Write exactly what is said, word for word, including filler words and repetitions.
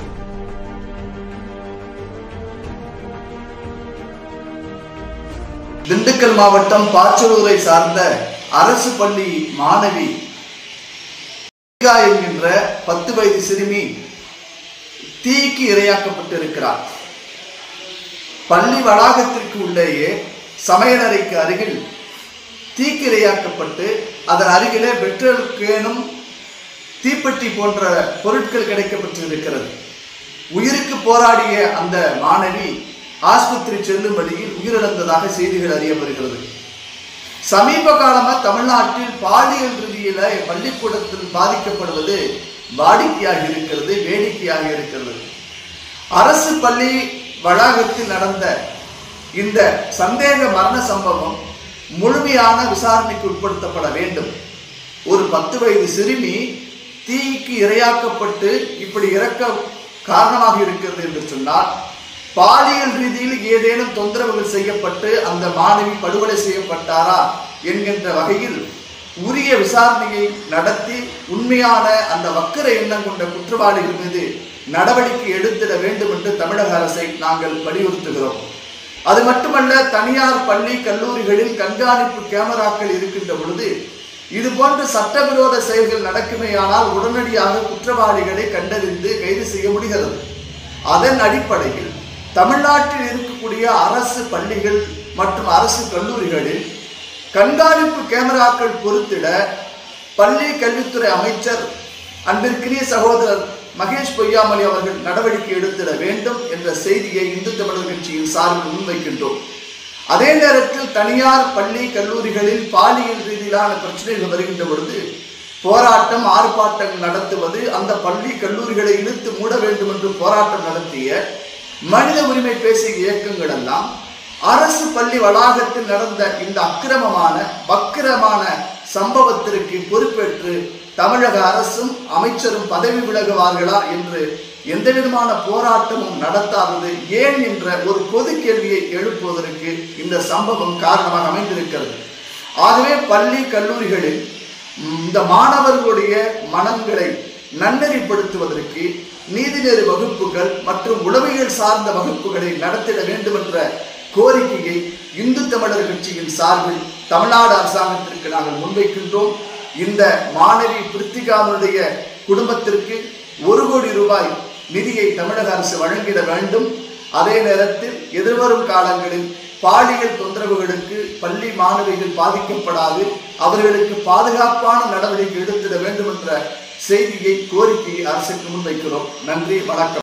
திண்டுக்கல் மாவட்டம் பாச்சலூரை சார்ந்த அரசு பள்ளி மாணவி என்கின்ற பத்து வயது சிறுமி தீக்கு இரையாக்கப்பட்டிருக்கிறார். பள்ளி வளாகத்திற்கு உள்ளேயே சமையலறைக்கு அருகில் தீக்கு இரையாக்கப்பட்டு அதன் அருகிலே பெட்ரோலுக்கேனும் தீப்பெட்டி போன்ற பொருட்கள் கிடைக்கப்பட்டிருக்கிறது. உயிருக்கு போராடிய அந்த மாணவி ஆஸ்பத்திரி செல்லும் வழியில் உயிரிழந்ததாக செய்திகள் அறிய வருகிறது. சமீப காலமாக தமிழ்நாட்டில் பாலியல் ரீதியில பள்ளிக்கூடத்தில் பாதிக்கப்படுவது வாடிக்கையாக இருக்கிறது, வேடிக்கையாக இருக்கிறது. அரசு பள்ளி வளாகத்தில் நடந்த இந்த சந்தேக மரண சம்பவம் முழுமையான விசாரணைக்கு உட்படுத்தப்பட வேண்டும். ஒரு பத்து வயது சிறுமி தீக்கு இரையாக்கப்பட்டு இப்படி இறக்க காரணமாக இருக்கிறது என்று சொன்னால், பாலியல் ரீதியில் ஏதேனும் தொந்தரவுகள் செய்யப்பட்டு அந்த மாணவி படுகொலை செய்யப்பட்டாரா என்கின்ற வகையில் உரிய விசாரணையை நடத்தி உண்மையான அந்த வக்கிர எண்ணம் கொண்ட குற்றவாளிகள் மீது நடவடிக்கை எடுத்திட வேண்டும் என்று தமிழக அரசை நாங்கள் வலியுறுத்துகிறோம். அது மட்டுமல்ல, தனியார் பள்ளி கல்லூரிகளில் கண்காணிப்பு கேமராக்கள் இருக்கின்ற பொழுது இது போன்ற சட்டவிரோத செயல்கள் நடக்குமேயானால் உடனடியாக குற்றவாளிகளை கண்டறிந்து கைது செய்ய முடிகிறது. அதன் அடிப்படையில் தமிழ்நாட்டில் இருக்கக்கூடிய அரசு பள்ளிகள் மற்றும் அரசு கல்லூரிகளில் கண்காணிப்பு கேமராக்கள் பொருத்திட பள்ளி கல்வித்துறை அமைச்சர் அன்பிற்குரிய சகோதரர் மகேஷ் பொய்யாமொழி அவர்கள் நடவடிக்கை எடுத்திட வேண்டும் என்ற செய்தியை இந்து தமிழர் கட்சியின் சார்பில் முன்வைக்கின்றோம். அதே நேரத்தில் தனியார் பள்ளி கல்லூரிகளில் பாலியல் ரீதியிலான பிரச்சனைகள் வருகின்ற பொழுது போராட்டம் ஆர்ப்பாட்டம் நடத்துவது, அந்த பள்ளி கல்லூரிகளை இழுத்து மூட வேண்டும் என்று போராட்டம் நடத்திய மனித உரிமை பேசிய இயக்கங்கள் எல்லாம் அரசு பள்ளி வளாகத்தில் நடந்த இந்த அக்கிரமமான வக்கிரமான சம்பவத்திற்கு பொறுப்பேற்று தமிழக அரசும் அமைச்சரும் பதவி விலகுவார்களா என்று எந்த விதமான போராட்டமும் நடத்தாதது ஏன் என்ற ஒரு பொது கேள்வியை எழுப்புவதற்கு இந்த சம்பவம் காரணமாக அமைந்திருக்கிறது. ஆகவே பள்ளி கல்லூரிகளில் இந்த மாணவர்களுடைய மனங்களை நன்னெறிப்படுத்துவதற்கு நீதிநெறி வகுப்புகள் மற்றும் உளவியல் சார்ந்த வகுப்புகளை நடத்திட வேண்டும் என்ற கோரிக்கையை இந்து தமிழர் கட்சியின் சார்பில் தமிழ்நாடு அரசாங்கத்திற்கு நாங்கள் முன்வைக்கின்றோம். இந்த மாணவி பிரித்திகாவுடைய குடும்பத்திற்கு ஒரு கோடி ரூபாய் நிதியை தமிழக அரசு வழங்கிட வேண்டும். அதே நேரத்தில் எதிர்வரும் காலங்களில் பாலியல் தொந்தரவுகளுக்கு பள்ளி மாணவிகள் பாதிக்கப்படாது, அவர்களுக்கு பாதுகாப்பான நடவடிக்கை எடுத்திட வேண்டும் என்ற செய்தியை கோரிக்கையை அரசுக்கு முன்வைக்கிறோம். நன்றி, வணக்கம்.